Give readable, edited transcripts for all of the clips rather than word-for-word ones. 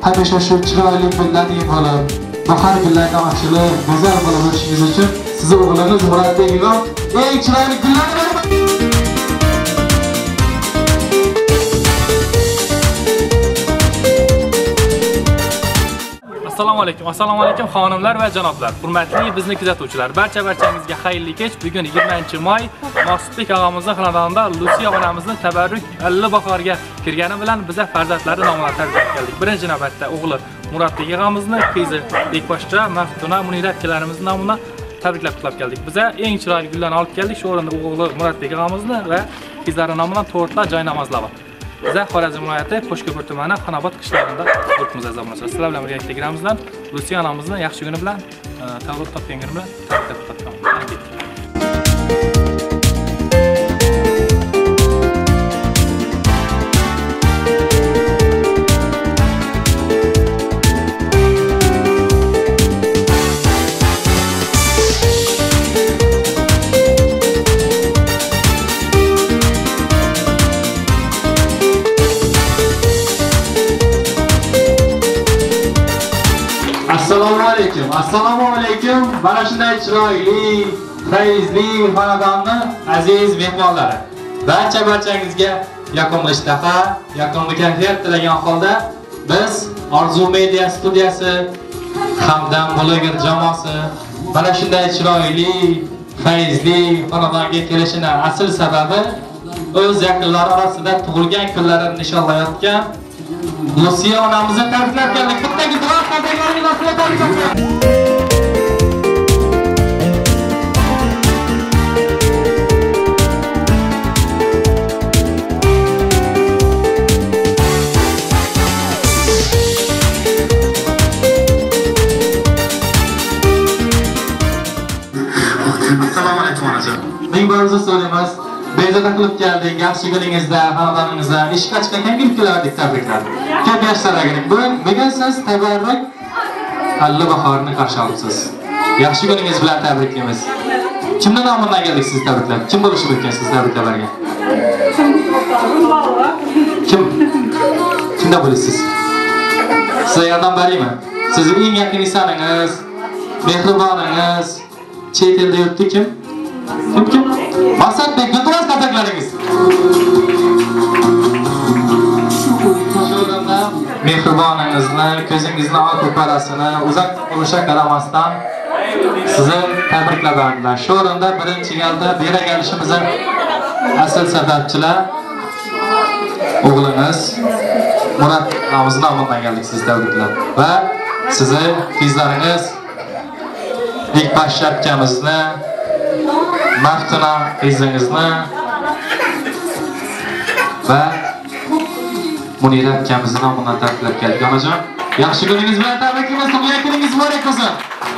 hamisha shu chiroyli gullardek bo'lib, bahor gullardan ochilib, go'zal bo'lib o'tishingiz uchun sizni o'g'lingiz Muratbek Imom eng chiroyli gullarni beraman. Assalomu alaykum xonimlar va janoblar. Hurmatli bizni kuzatuvchilar, barchangizga xayrli kech. Bugun 20-may Maqsudbek og'amizning xonadonida Lusiya onamizni tabarruk 50 bahorga kirgani bilan biza farzandlari nomidan tabriklab keldik. Birinchi navbatda o'g'li Muratbek og'amizni, qizi Bekposhcha, Maftuna, Munira akalarimiz nomidan tabriklab keldik. Biza eng chiroyli gullarni olib keldik. Shu o'rinda o'g'li Muratbek og'amizni va qizlari nomidan to'rtla joy namozlar bor. Biza Xorazm viloyati Qo'shko'pir tumani Xonobod qishloqida turibmiz azizlar. Sizlar bilan birga Telegramimizdan Lusiya onamizni yaxshi kuni bilan, tavbat topgan kuni bilan tabriklab o'tamiz. Assalomu alaykum. Mana shunday chiroyli, fayzli xonadonni aziz mehmonlari. Barchangizga yoqimli ishtaha, yoqimli kayfiyat tilagan holda biz Orzu Media studiyasi hamdam bloger jamoasi mana shunday chiroyli, fayzli xonadonga kelishini asl sababi o'z yaqinlari orasida tug'ilgan kunlarini nishonlayotgan Lusiya onamizni tabriklab keldik. Bittagi duo qilganingiz aslo tabriklab. Assalomu alaykum onajon. Ming bor uzr so'raymiz. Bezovta qilib keldik, yaxshi kuningizda, xonadoningizda ishga chiqqan kun kelardik tabriklar. Ko'p yaxshilarga. Bugun siz tabarruk 50 bahorni qarshi olibsiz. Yaxshi kuningiz bilan tabriklaymiz. Kimning nomidan keldik siz tabriklab? Kim bo'lishi mumkin siz tabriklalarga? Kimda bo'lasiz? Siz yordam beraymi? Sizning eng yaqin insaningiz, mehriboningiz, chet elda yuribdi kim? Kim? Maqsadbek, iltimos tabriklaringiz. Shunda mehriboningizni, ko'zingizni oq parasini uzoq bo'lishga qaramasdan sizni tabriklaganlar. Shu o'rinda birinchi galda bera kelishimizning asl sababchilar o'g'lingiz Murat og'amizni nomidan keldik siz tabriklab va sizni qizlaringiz Bekposhcha akamizni, Maftuna qizingizni va Munira akamizni nomidan tabriklab keldik. Onajon, yaxshi kuningiz bilan tabriklaymiz. Tug'ilgan kuningiz muborak bo'lsin.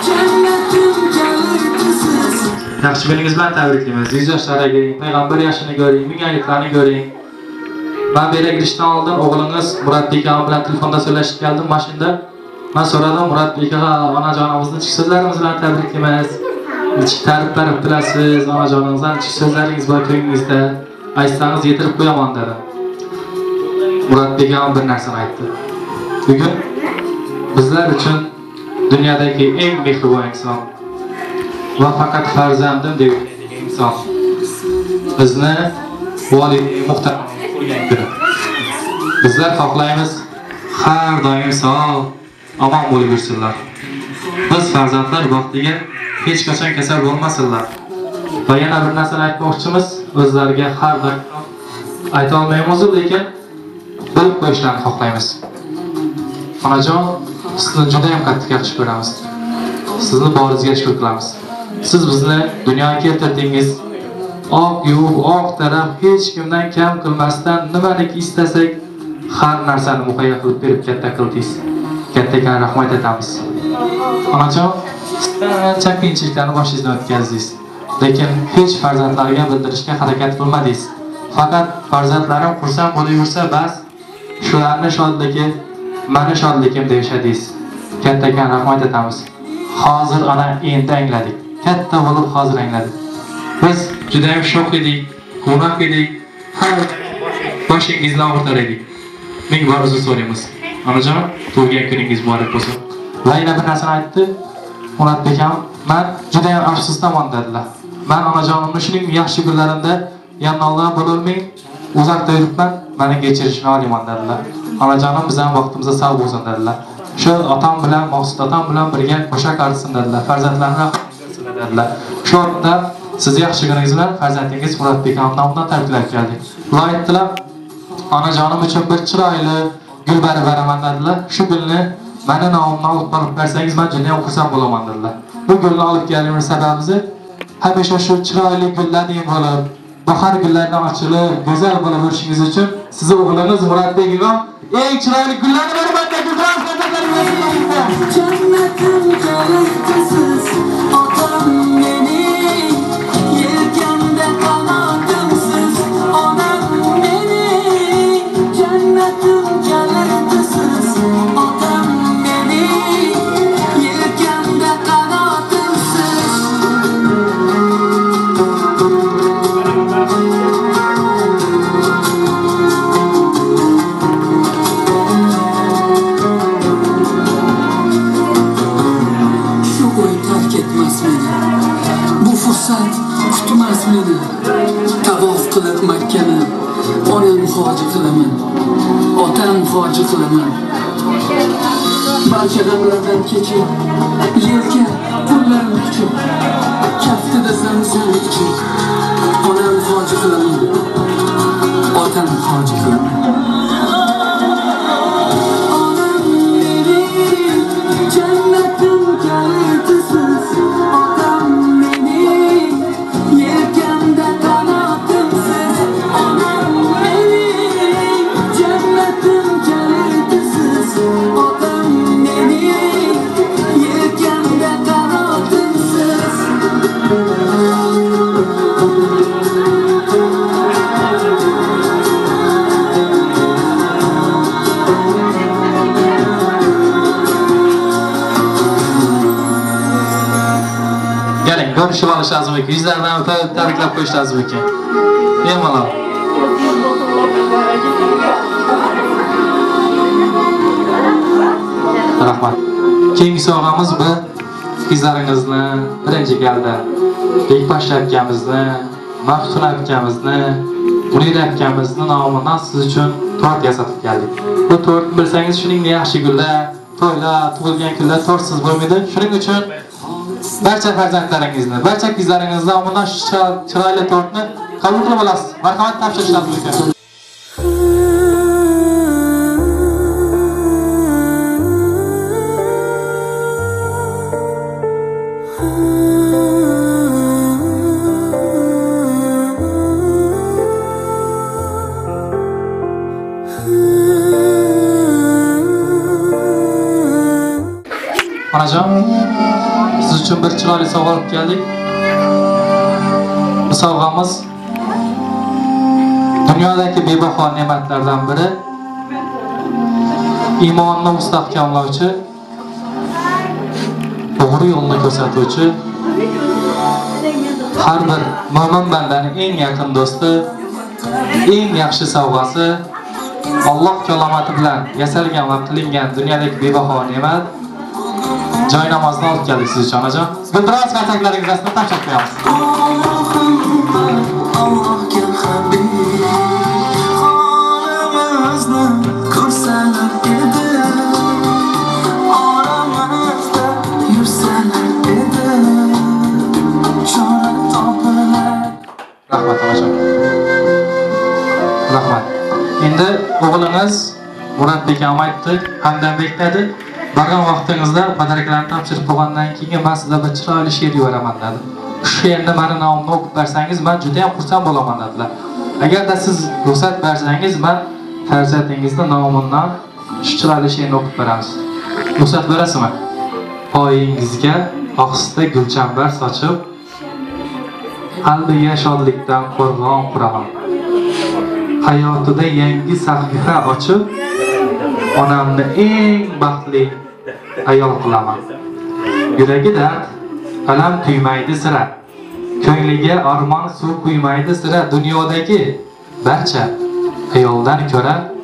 Yaxshi kuningiz bilan tabriklaymiz. 100 yoshlarga kiring, payg'ambar yoshini ko'ring, mingayliklarni ko'ring. Men bera kirishdan oldin o'g'lingiz Muratbek og'a bilan telefonda so'rashib keldim mashinada. Men so'radim, Muratbek og'a onajonimizni ichki so'zlarimiz bilan tabriklaymiz. Ichki ta'riflar bilasiz, onajoningizdan ichki so'zlaringiz bor ko'nglingizda. Aytsangiz yetirib qo'yaman dedi. Muratbek og'a bir narsani aytdi. Bugun bizlar uchun dunyodagi eng mehribon inson va faqat farzandim deb inson. Bizni volid muhtaram qo'ygan kuni. Bizlar xohlaymiz har doim sog', omon bo'lib yursinlar. Biz farzandlar vaqtiga hech qachon kasal bo'lmasinlar. Va yana bir narsani aytmoqchimiz, o'zlariga har doim ayta olmaymiz, lekin bilib qo'yishlarini xohlaymiz. Onajon, sizni juda ham qattiq yaxshi ko'ramiz. Sizni boringizga shukur qilamiz. Siz bizni dunyoga keltirdingiz. Oq yuvib, oq taraf hech kimdan kam qilmasdan nimaiki istasak har narsani muhayyo qilib berib katta qildingiz. Kattaga rahmat aytamiz. Onajon, ancha qiyinchiliklarni boshingizdan o'tkazdingiz. Lekin hech farzandlarga bildirishga harakat qilmadingiz. Faqat farzandlarim xursand bo'lib yursa bas, shularning shodligi meni shodligim deyishadingiz. Kattaga rahmat aytamiz. Hozir ana endi angladik. Katta bo'lib hozir angladik. Biz juda ham shok edik, quvnoq edik. Har boshingizni og'ritar edik. Ming bor uzr so'raymiz. Onajon, tug'ilgan kuningiz muborak bo'lsin. Va yana bir narsani aytdi. Muratbek ham, men juda ham afsusdaman dedilar. Men onajonimni shuning yaxshi kunlarimda yanoldan bo'lolmay, uzoqda yuribman, meni kechirishni olaman dedilar. Onajonim bizning vaqtimizda sog' bo'lsin dedilar. Shu otam bilan, Maqsud otam bilan birga qo'sha qarsin dedilar. Farzandlarni dedilar. Shu o'rinda siz yaxshi kuningiz bilan farzandingiz Muratbek nomidan tabriklab keldik. Ular aytdilar, onajonim uchun bir chiroyli gul berib beraman dedilar. Shu gulni meni nomimdan olib borib bersangiz, men juda ham xursand bo'laman dedilar. Bu gulni olib kelishimiz sababi hamisha shu chiroyli gullarning bo'lib, bahor gullardan ochilib, go'zal bo'lib o'rishingiz uchun siz o'g'lingiz Muratbekga eng chiroyli gullarni beraman deb Cennetin kalitesiz otam beni, yelkende kanadımsız anam beni. Cennetin kalitesiz otam beni, yelkende kanadımsız. Bu fırsat kutmaz beni. Tavof qilib Makkani onam hoji qilaman, otam hoji qilaman. Barcha damlardan kechib yelka qo'llarim kuchib, kaftida zamzam ichib, onam hoji qilaman, otam hoji qilaman. Onam meni cennetin kalitesiz otam beni, yelkamda kanadımsız onam beni. Cennetin kalitesiz otam beni, yelkamda kanadımsız. Keling, görüşüp alış lazım ekan. Yüzlerden öpe tabriklab qo'yish lazım ekan. Bemalol. Rahmat. Keyingi sovg'amiz bu qizlaringizni birinchi galda Bekposh akamizni, Maftun akamizni, Munira akamizni nomidan siz uchun tort yasatib keldik. Bu tortni bilsangiz, shuning yaxshi kunlar, to'ylar, tug'ilgan kunlar tortsiz bo'lmaydi. Shuning uchun barcha farzandlaringizni, barcha qizlaringizni nomidan shu chiroyli tortni qabul qilib olasiz. Marhamat, topshirish lazım ekan. Onajon, siz uchun bir chiroyli sovg'a olib keldik. Bu sovg'amiz dunyodagi bebaho ne'matlardan biri, iymonni mustahkamlovchi, to'g'ri yo'lni ko'rsatuvchi, har bir mo'min bandaning eng yaqin do'sti, eng yaxshi sovg'asi, Alloh kalomati bilan yasalgan va qilingan dunyodagi bebaho ne'mat joy namozni olib keldik siz uchun, onajon. Biz biroz qartaklaringizni tashlab qo'yamiz. Allohga habib xonimizni ko'rsalar edi, oramizda yursalar edi, chora topilar. Rahmat onajon. Rahmat. Endi o'g'lingiz Muratbek ham aytdi, Hamdambek dedi. Borgan vaqtingizda badarkalarni topshirib qo'ygandan keyin men sizga bir chiroyli she'r yo'raman dedi. Shu she'rni meni nomimdan o'qib bersangiz, men juda ham xursand bo'laman dedilar. Agarda siz ruxsat bersangiz, men farzandingizning nomidan shu chiroyli she'rni o'qib beramiz. Ruxsat berasizmi? Poyingizga oqsida gulchambar sochib, qalbiga shodlikdan qo'rg'on quraman. Hayotida yangi sahifa ochib, onamni eng baxtli ayol qilaman. Yuragida qalam kuymaydi sira, ko'ngliga armon suv quymaydi sira. Dunyodagi barcha ayoldan ko'ra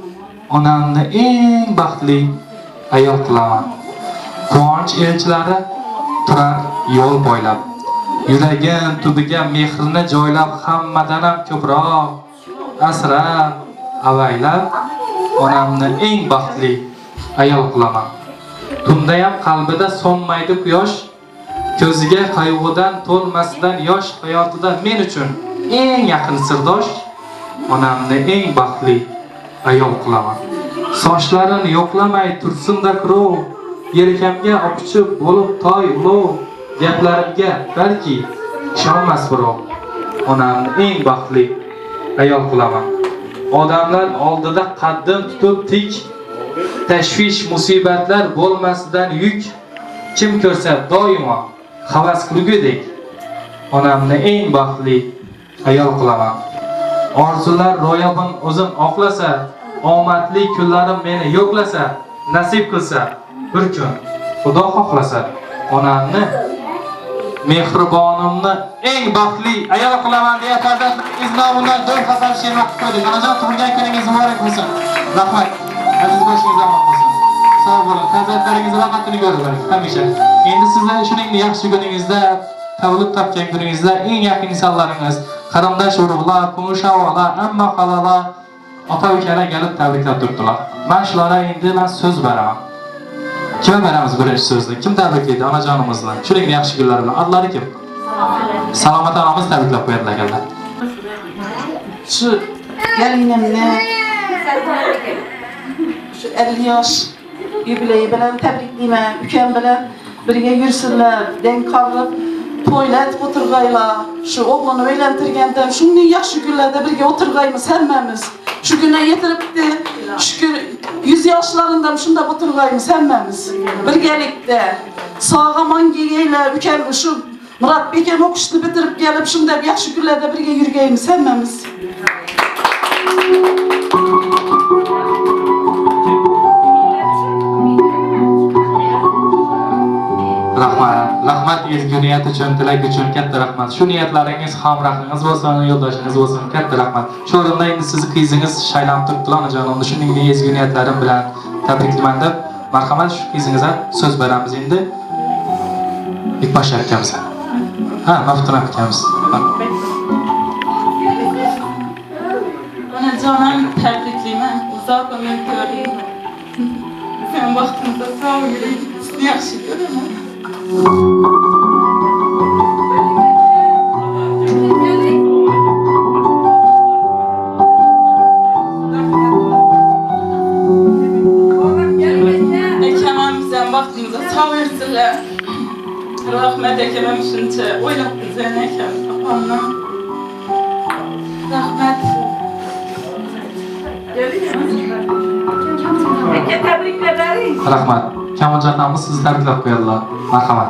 onamni eng baxtli ayol qilaman. Quvonch elchilari turar yo'l bo'ylab. Yuragim tubiga mehrini joylab, hammadan ham ko'proq asrab, avaylab, onamni eng baxtli ayol qilaman. Tunda ham qalbida so'nmaydi quyosh, ko'ziga qayg'udan to'lmasdan yosh, hayotida men uchun eng yaqin sirdosh, onamni eng baxtli ayol qilaman. Sochlarini yo'qlamay tursinda qurov, yelkamga opichib bo'lib toy ulov, gaplarimga balki ishonmas birov, onamni eng baxtli ayol qilaman. Odamlar oldida qaddim tutib tik, tashvish musibatlar bo'lmasidan yuk, kim ko'rsa doimo havas qilgudek, onamni eng baxtli ayol qilaman. Orzular ro'yobim o'zim oqlasa, omadli kunlarim meni yo'qlasa, nasib qilsa bir kun Xudo xohlasa, onamni mehribonimni eng baxtli ayol qilaman deya farzandingiz nomidan to'y xabar she'rini o'qib qo'ydik. Onajon, tug'ilgan kuningiz muborak bo'lsin. Rahmat. Aziz boshingiz omon bo'lsin. Sog' bo'ling. Farzandlaringiz rohatini ko'ring hamisha. Endi sizlar shuning yaxshi kuningizda, tavlid topgan kuningizda eng yaqin insonlaringiz, qarindosh urug'lar, qo'shnilar, amma xolalar, ota-ukalar kelib tabriklab turibdilar. Men shularga endi so'z beraman. Kim beramiz birinchi so'zni? Kim tabriklaydi onajonimizni? Shuning yaxshi kunlari bilan. Adlari kim? Salomat onamiz tabriklab qo'yadilar ekanlar. Shu gelinimni shu 50 yosh yubileyi bilan tabriklayman. Ukam bilan birga yursinlar, denk qolib to'ylat o'tirg'aylar. Shu o'g'lini uylantirganda shunday yaxshi kunlarda birga o'tirg'aymiz hammamiz. Shu kunga yetiribdi. Shukr 100 yoshlarında shunda o'tirg'aymiz hammamiz. Birgalikda sog'amonga yeylar, ukam shu Murat bekam o'qishni bitirib kelib shunda yaxshi kunlarda birga yurgaymiz hammamiz. Rahmat ezgu niyat uchun, tilak uchun katta rahmat. Shu niyatlaringiz, hamrohingiz bo'lsin, yo'ldoshingiz bo'lsin, katta rahmat. Shu o'rinda endi sizni qizingiz shaylanib turibdilar onajonimni, shuning ezgu niyatlarim bilan tabriklayman deb, marhamat shu qizingizga so'z beramiz endi. Ikbashar akamiz. Maftuna akamiz. Onajonim tabriklayman. Uzoq umr ko'ring. Sen vaqtinda sog' yuring. Sizni yaxshi ko'raman. Ekamam bizden vaqtingizni sog' yursinlar. Rahmat ekamam shuncha o'ylab qilgan ekam opamni. Rahmat. Rahmat. Kamoljon ammo sizni tabriklab qo'yadilar. Marhamat.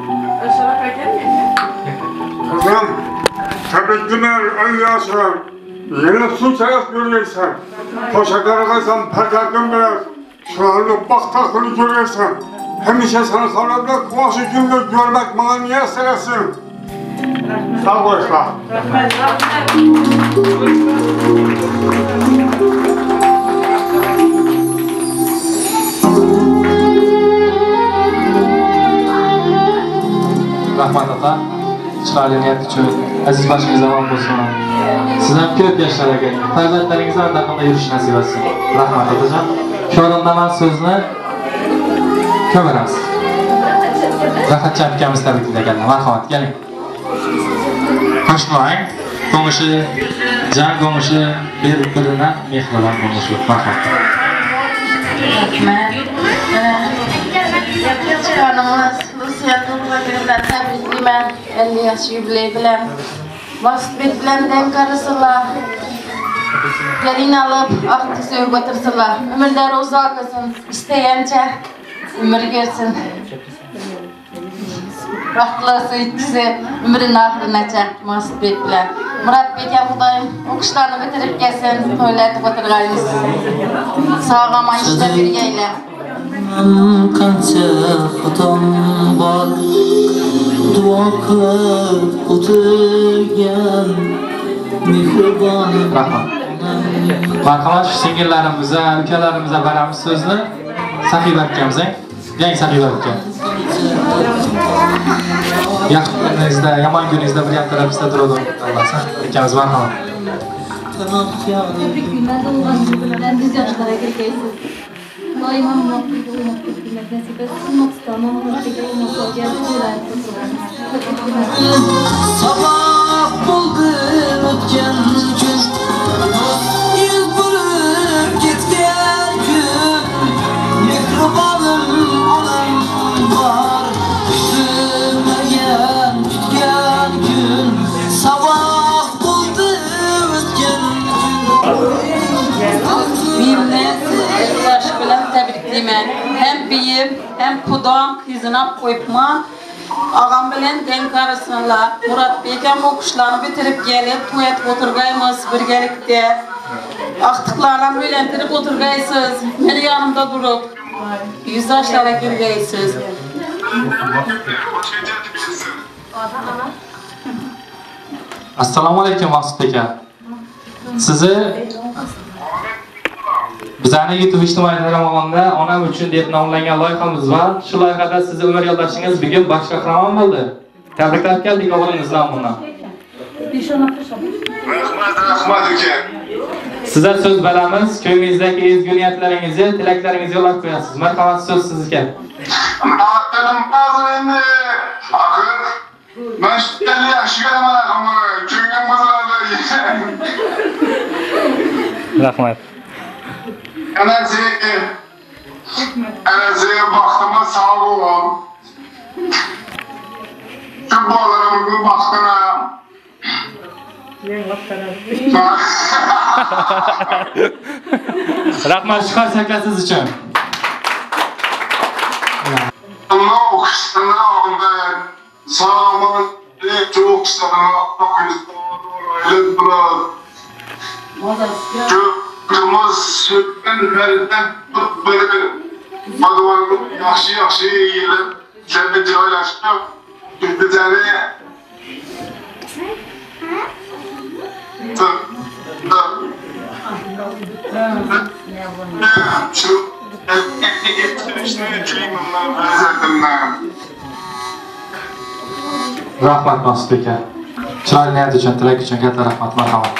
Kızım, tebrikler Alyasar. Yine su çayas görürsen. Koşaklara kaysan perkarken biraz. Şu anda baktakını görürsen. Hemşe sana sarıldı, kuvaşı günde görmek bana niye seversin? Sağ olasın. Rahmat ota. Chiroyli niyat uchun aziz boshingiz omon bo'lsin. Siz ham ko'p yoshlarga, farzandlaringizni ardaqanda yurish nasib etsin. Rahmat otajon. Shu o'rinda men so'zni ko'ramiz. Rahatcha akamiz tabriklaganlar. Marhamat, keling. Qo'shnilar, qo'ng'ishi, jan qo'ng'ishi, bir-birini mehribon qo'ng'ishi. Marhamat. Rahmat. Chiqanimiz Lusiyaning bilan tabriklayman. 50 yosh yubiley bilan. Vaqtbek bilan denk qarasizlar. Gelin alıp aklı suyu götürsünler. Ömürleri uzak olsun. İsteyençe ömür görsün. Vaklı suyutçusu ömrün ahırına çek. Masbek bilen. Murat Bey'e Xudayım okuşlarını bitirip gelsin. Toylatı götürgayız. Sağama işte birgeyle. Qancha xutom bor duo qilib o'tirgan mehribon Rahmat. Marhamat, shu singillarimizni, ukalarimizga beramiz so'zni. Sahiba akamiz, yangi Sahiba aka. Yaxshi kuningizda, yomon kuningizda bir yan tarafingizda turadi Alloh. Akamiz marhamat. Tebrik günler doğulan düz yaşlara girgeysiz. Daima muhabbeti olmak bilmek nasip etsin. Maksatama muhabbeti olması geldiler. Sabah buldu ötken gün, yüz bulup gitken gün. Mehribanım anam var, kütülmeyen kütken gün. Sabah buldu ötken Benimle yaşı bilen tebrikliyim. Hem beyim hem kudam kızına koyupman. Ağam bilen denk arasınlar. Murat Beyken okuşlarını bitirip gelip tuvalet oturgayımız birgelikte. Aktıklarla büyülentirip oturgaysız. Beni yanımda durup yüz yaşlara girgaysiz. Assalomu alaykum Maqsud aka. Sizni bizning YouTube ijtimoiy tarmog'ida onam uchun deb nomlangan loyihamiz bor. Shu loyihada sizni umr yo'ldoshingiz bugun bosh qahramon bo'ldi. Tabriklab keldik o'g'lingiz nomidan. Rahmat aka. Sizga so'z beramiz. Ko'nglingizdagi ezgu niyatlaringizni, tilaklaringizni yo'llab qo'yasiz. Marhamat, so'z sizga. Maqtadim bazılarını akıl. Ben şüpheli yaxşı göremem ama ko'nglim buziladi. Rahmat. Anasi baxtıma sağ olun. Şu bolalarımın baxtına. Rahmat, shuhrat sakasiz uchun. Allah okuşlarına aldı. Sağlamın çok sana okuyuşlarına Kırmız sütten ferden tut böyle Adıvarlık yaxşı eğilip Kendi caylaşıp Bir tane Şu Rahmat Maqsud aka. Chiroyli niyat uchun, tilak uchun katta rahmat, marhamat.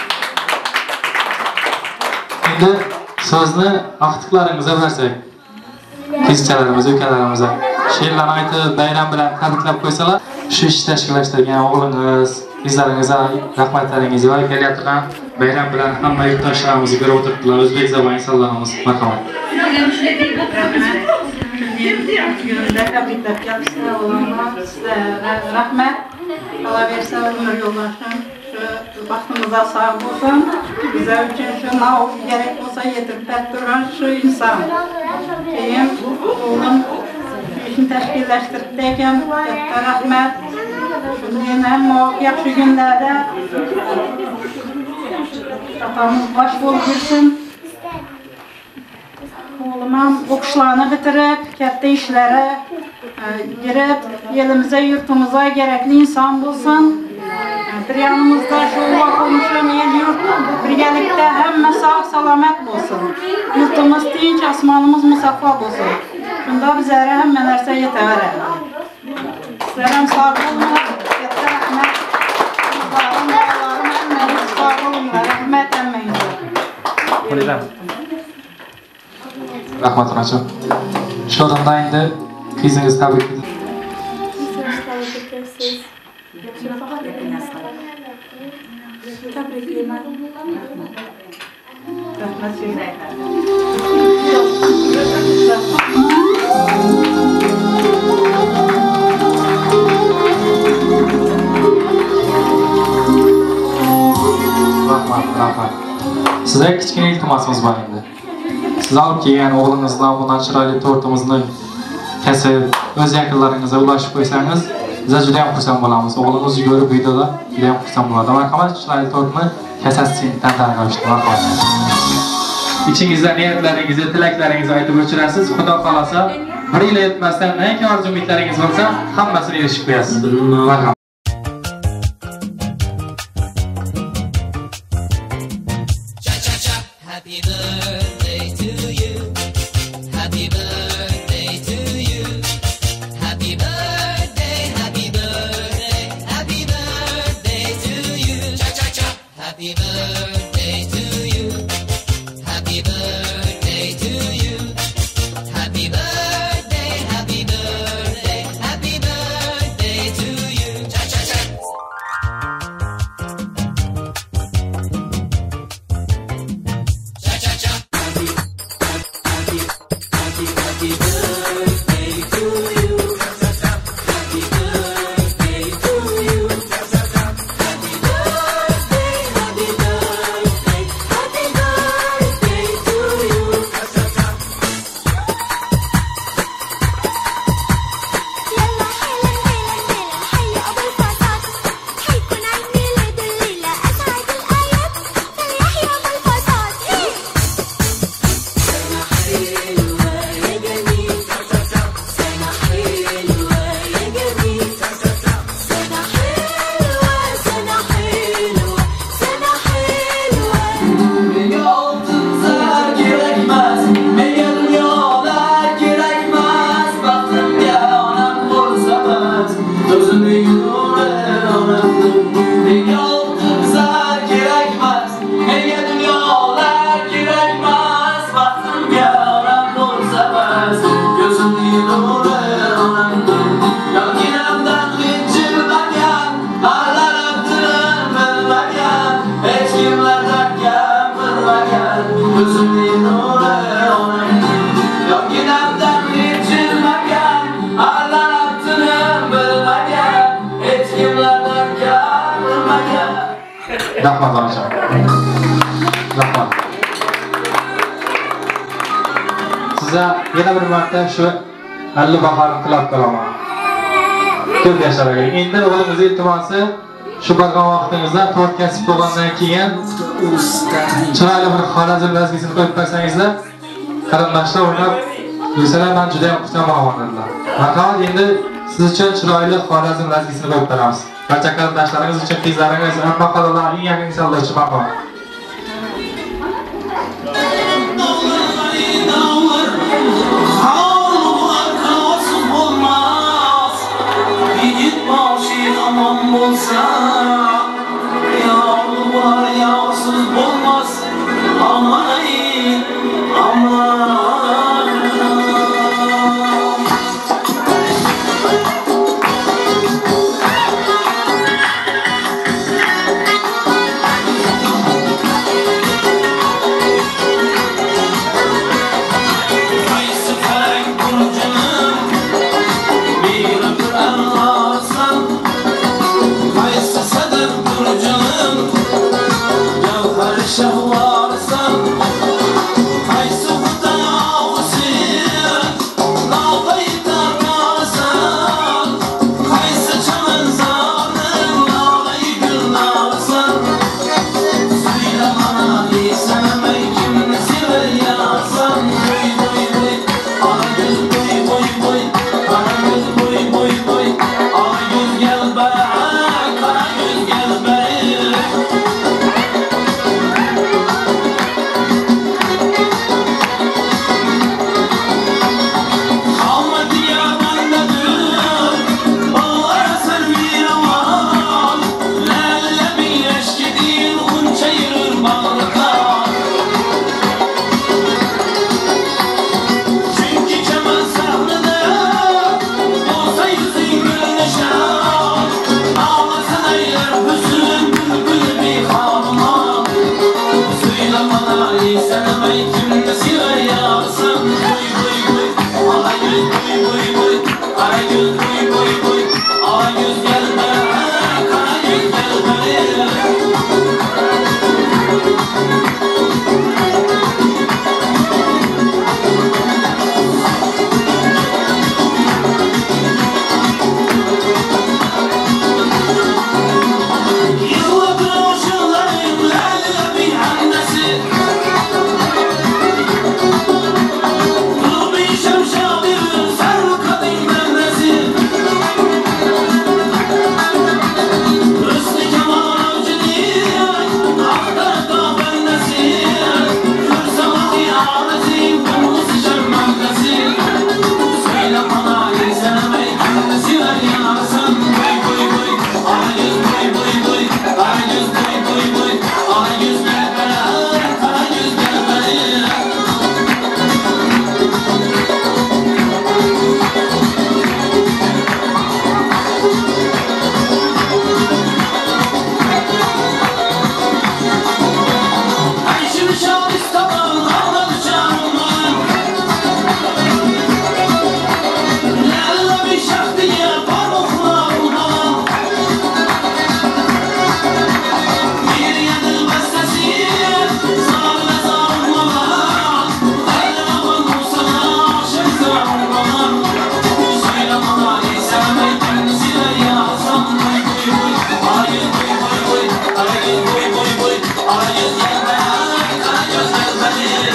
Endi so'zni aqtiqlaringizga bersak, qizchalarimiz, ukalarimizga she'rlarni aytib, bayram bilan tabriklab qo'ysalar, shu ishni tashkillashtirgan o'g'lingiz, qizlaringizga rahmatlaringizni va kelayotgan bayram bilan hamma yurtdoshlarimizni ko'rib o'tiribdilar. O'zbek zabon insonlarimiz, marhamat. Günümüzde tebrikler yapsın olanlar size rahmet. Allah verse ömür yoldaşım. Şu başımıza sağ olsun. Bize için şu ne gerek olsa yetirip duran şu insan. Benim oğlum işini teşkilleştirip deyken rahmet. Şimdi hem o yaxşı günlerde atamız baş bulgursun. Oğluma okuşlarını bitirip, katta işlere girip, elimize, yurtumuza gerekli insan bulsun. Bir yanımızda şu olmuşum, el yurt, birgelikte hem sağ salamet bulsun. Yurtumuz dinç, asmanımız musaffa bulsun. Şunda bizlere hem menerse yeteverir. Sizlerim sağ olunlar, katta rahmet. Kızlarım, bağlarım, emmeniz sağ olunlar, rahmet emmeyinler. Rahmat Rasul. Shu o'rinda endi qizingizni tabrik eting. Tabriklayman. Rahmat so'zlayman. Rahmat. Sizga kichkina iltimosimiz bor endi. Siz olib kelgan o'g'lingizdan bundan chiroyli tortimizni kesib, o'z yaqinlaringizga ulashib qo'ysangiz, biz juda ham xursand bo'lamiz. O'g'limiz yugurib videoda juda ham xursand bo'ladi. Marhamat, chiroyli tortni kesasiz tantana ravishda marhamat. İçingizda niyatlaringizni, tilaklaringizni aytib o'chirasiz. Xudo xolasa, bir yil yetmasdan nima orzu umidlaringiz bo'lsa, hammasini erishib qo'yasiz. Marhamat. Rahmat onajon. Rahmat. Size yana bir marta şu 50 baharın qilib qolaman. Ko'p yasharing. Endi o'g'limiz iltimosi shu bo'lgan vaqtingizda to'rt kasb bo'lgandan keyin chiroyli bir Xorazm razgisini qo'yib qo'ysangizlar, qarindoshlar o'ynab yursalar men juda ham xursandman dedilar. Faqat endi siz uchun chiroyli Xorazm razgisini qo'yib beramiz. Barcha qarindoshlaringiz uchun, qizlaringiz, hamma xonadonlar eng yaqin insonlar uchun maqom. Aman bolsa, yağlı var yağsız olmaz. Aman aman. Kaysı felek burcunun bir ömür anlarsan, kaysı sadr burcunun cevher şahvarsan, kaysı hudan ağusir nağlayda kalsan, kaysı çamen zarın nağlayı gülnarsan. Söyle bana lisanıma kimini sever yarsan. Boy boy boy, ana göz boy boy boy, ana göz boy boy boy, ana göz gel be, kara göz gel be. Kalmadı ya bende dün, bağlara servire var. Lelle bir eşki değil, un çayırır bağlıklar. Çünkü kemal sahnede, olsa yüzün gülneşer. Ağlasın eyler hüsün, bülbül bir hanıma. Söyle bana lisanıma kimde siver yarsın. Boy boy boy, ala göz boy boy boy, kara göz boy boy boy, ala göz gel be, kara göz gel be. Yıllardır oşularım lale bir annesi. Kılıbı şemşadir sarı kadın bendesi. Hüsnü kemal avcıdır, aktarda bendesi. Kırsamak iadesi, kırmızı şermendesi. Söyle bana lisanıma kimdesi ver yanarsın. Boy boy boy, ana göz boy boy boy, kara göz boy boy boy, ana göz gel be, kara göz gel be. Ay şimdi şal istemem, ağladı canımın. Lalla bir şahtiye parmaklarımdan. Bir yanı bestesi, sarı zarmalar. Ellerimden olsana, şey zarmalar. Söyle bana lisanıma kimdesi ver yarsam. Boy boy boy, ala göz boy boy boy, kara göz boy boy boy, ala göz gel be, kara göz gel be.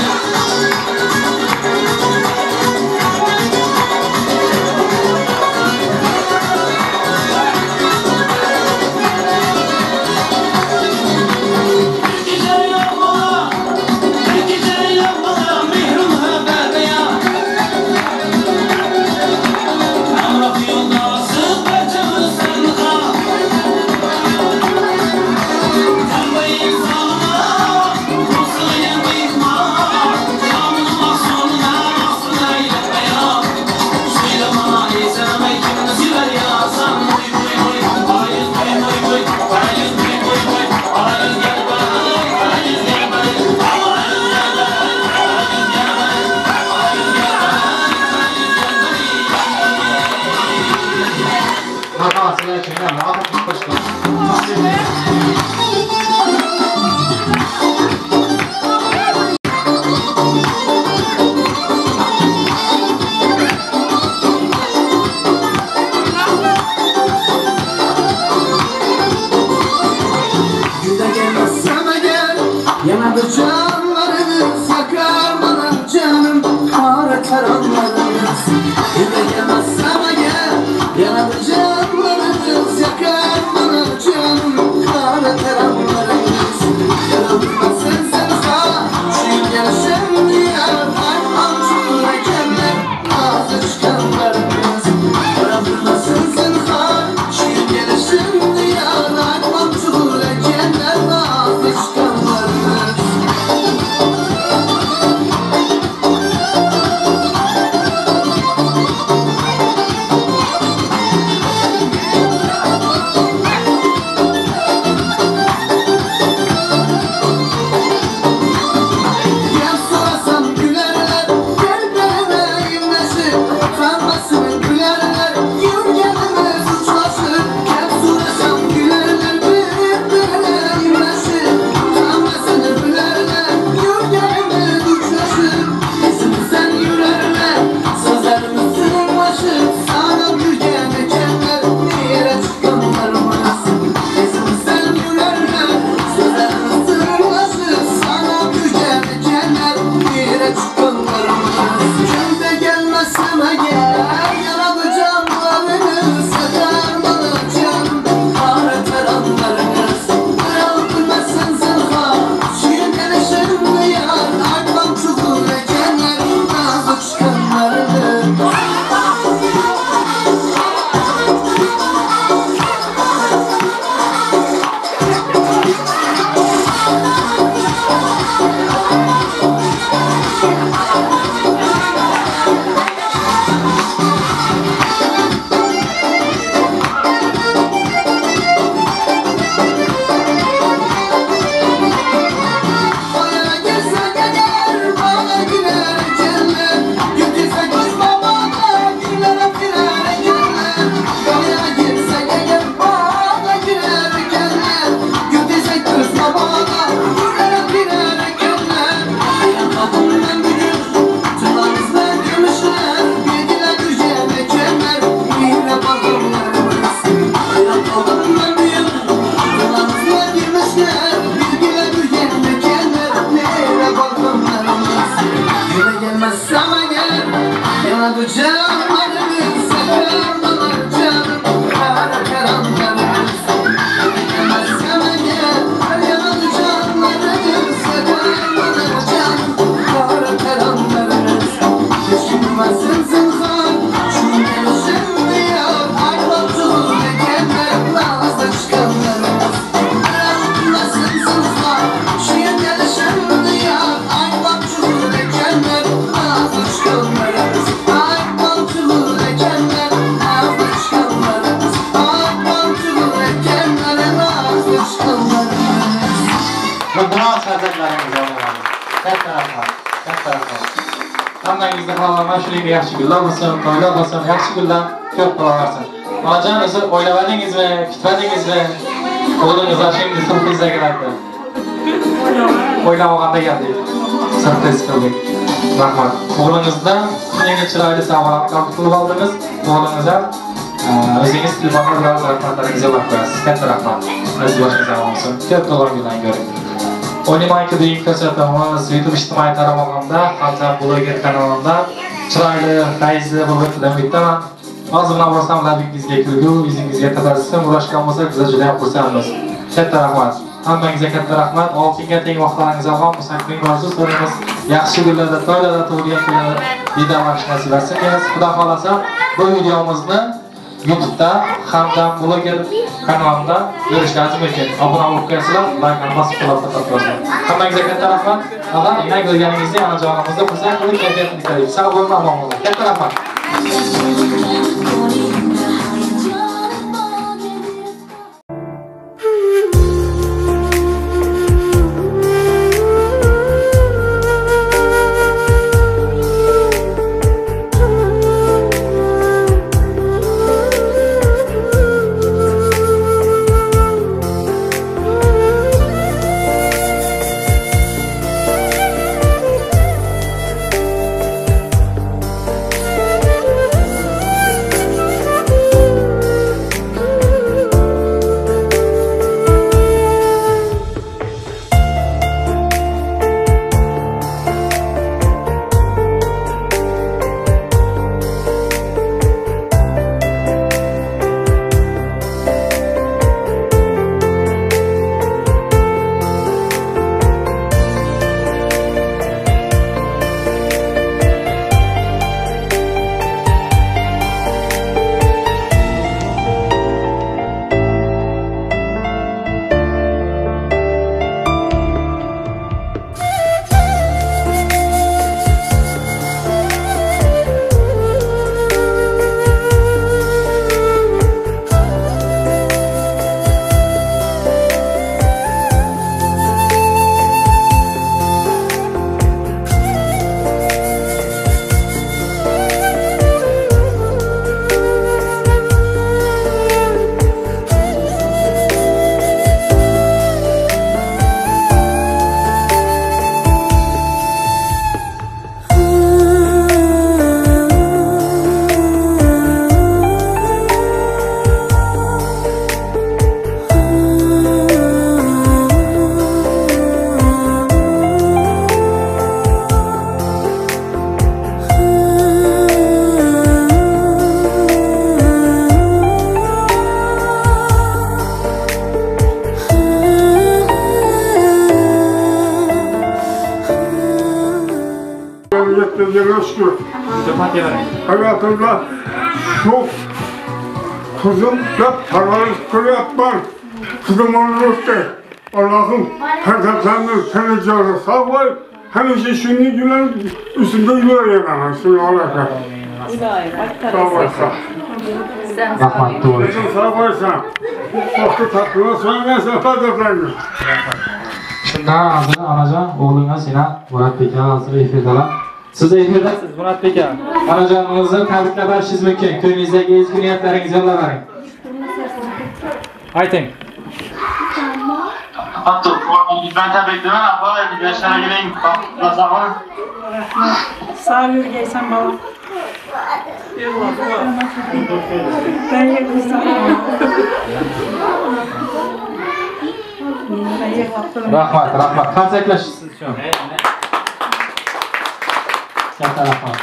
Bir gece yapmalı, bir gece yapmalı, mihrim haberde ya. Emrah yoldasız perçemiz sırlığa. Tembeyi insanıma, kusulayan bıyıkma. Yağmurun mahsuluna, mahsuluna eyleme ya. Söyle bana lisanıma kimdesi ver yarsam. Boy boy boy, ala yüz boy boy boy, kara yüz boy boy boy, ala yüz gel be, kara yüz gel be. Ala yüz gel be, kara yüz gel be, ala yüz gel be, kara yüz gel be. Maqom sizlar uchun ham, oxirgi qo'shiq. Şuning yaxshi gullar bo'lsin, to'ylar bo'lsin, yaxshi gullar ko'p bo'laversin. Onajon, o'zi o'ylamadingizmi, kutmadingizmi? O'g'lingiz şimdi surprizga keladi. O'ylamaganda keldik. Surpriz qildik. Rahmat. O'g'lingizdan yangi chiroyli sovg'alar qilib oldingiz. O'g'lingizdan o'zingiz telefonda bilan rahmatlaringizni yo'llaysiz. Katta rahmat. Biz boshqa olsin. Ko'p to'g'ridan ko'ring. Oynamayki deyik ko'rsatamiz YouTube ijtimoiy tarmog'imda, hatto bloger kanalimda chiroyli, fayzli bo'lib o'tlamayman. Hozir bilan borsam labingizga kulgu, yuzingizga tabassum urashgan bo'lsa, biz juda ham xursandmiz. Katta rahmat. Hammangizga katta rahmat. Oltinga teng vaqtlaringiz olgan musaqning orzu so'raymiz. Yaxshi kunlarda, to'ylarda, tug'ilgan kunlarda didorlash nasib etsin. Xudo xolasa bu videomizni YouTube'da hamda bloger kanalimda ko'rishingiz mumkin. Obuna bo'lib qo'yasizlar, like bosib qo'yasizlar. Hammangizga katta rahmat. Mana yana ko'rganingizda onajonimizni xursand qilib kayfiyatini ko'ring. Sog' bo'ling, omon bo'ling. Katta rahmat. hayatımda çok kızım da parvarış yapmam. Kızım olurdu. Allah'ım herkesten seni canı sağ koy. Hemşe şimdi günün üstünde yürüyemem. Şimdi Allah'a. Sağ olasın. Rahmat doğru. Sağ olasın. Vakti tatlına söylersen fazla. Shundan hazır anajon o'g'lingiz yana Murat aka hozir efirdalar. Siz efirdasiz Murat aka. Anajoningizni tabriklab berishingiz mumkin. Ko'nglingizdagi ezgu niyatlaringizni yo'llab bering. Ayting. Hatto ben tabriklayman abla, yaşlara gelin. Nasıl? Sağ yürgeysen baba. Ben yakışsam. Rahmat. Qancha eklashsiz shu? Katta rahmat.